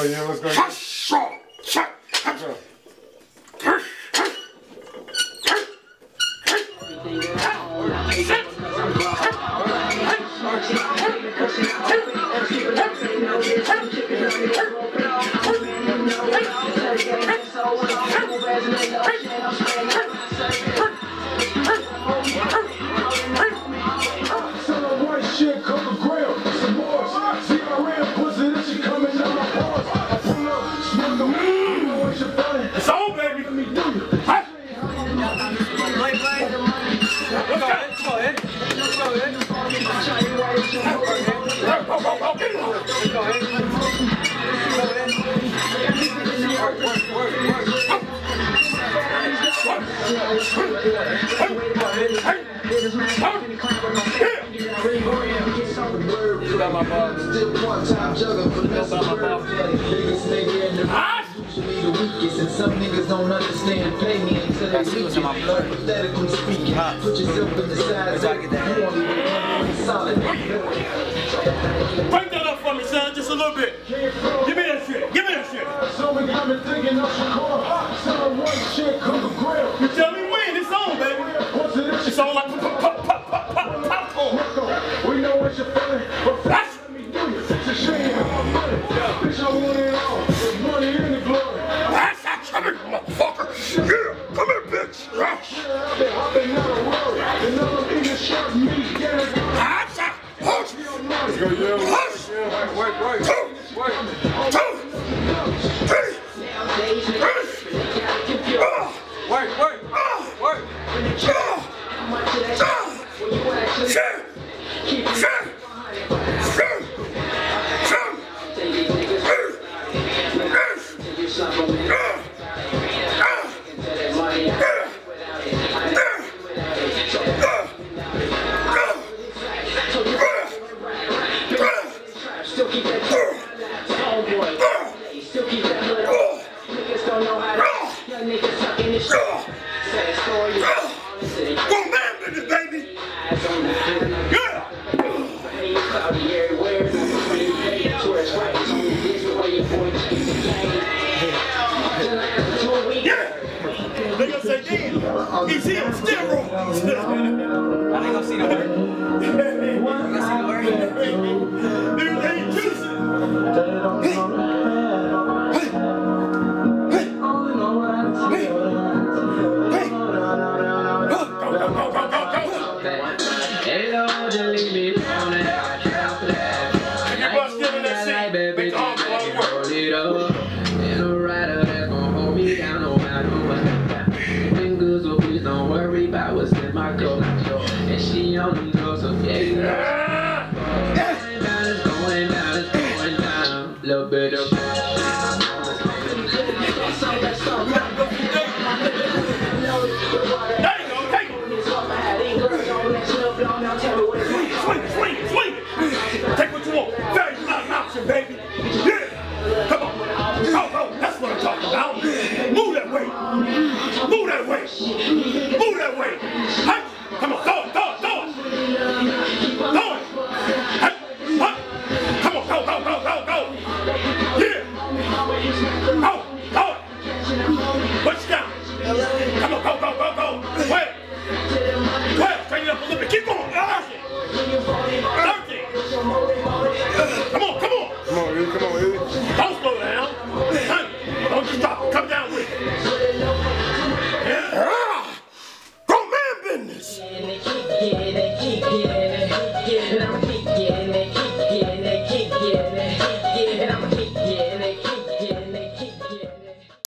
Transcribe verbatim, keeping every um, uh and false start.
go, yeah, let's go. Shut, shut, shut, shut. Shit, come to grill, some more. D R E D pussy, this shit coming out my pores. I pull up, smoke them, you know what you're funny. It's on, baby. Let me do you. Huh? Play, play. Let's go ahead. Let's go ahead. Let's go ahead. Let's go ahead. Work, work, work, work. Got my ball. Got my ball. Usually the weakest, and some niggas don't understand. Pay me until they reach it. Hypothetically speaking, put yourself in the size of you only want solid. Break that up for me, son, just a little bit. Give me that shit. Give me that shit. So we got me thinking I should call hot. Someone one shit come to grill. You tell me when. It's on, baby. It's on like pop, pop, pop, pop, pop, popcorn. We know what you're feeling, but That's let me do it. It's a shame how I'm money. Bitch, I want it all. There's money in the glory. That's that coming, motherfucker. Yeah, come here, bitch. I've been hopping out of world. And now I'm eating sharp meat. Get it. That's that. Hush. Let's go, yeah. Hush. Wait, wait, wait. Two. Wait. Two. Three. Three. Ah. Wait, wait. Ah. Wait. Ah. Ah. Shit. Shit. Shit. Shit. Still keep that homeboy. Still keep that hood on. Niggas don't know how to. Young niggas sucking this shit. Sad story. One man with it, baby. Yeah. Hey, cloudy everywhere. Tourist right. It's only this the way your boy changed the game. Yeah. They gonna say, damn, he's here on steroids. I ain't gonna see the word. I ain't gonna see the word. Dude, they ain't juicing. And she only knows a few. Going down, it's going down, it's going down. Little bit of. Swing, swing, swing. Take what you want. Very not an option, baby. Yeah. Come on. Oh, oh, that's what I'm talking about. Move that way. Move that way. Move that way. Hey. Come on, go, go, go. Go. Hey. Huh. Come on, go, go, go, go, go. Yeah. Go, go. Push down. Come on, go, go, go, go. Wait. Wait. Straighten it up a little bit. Keep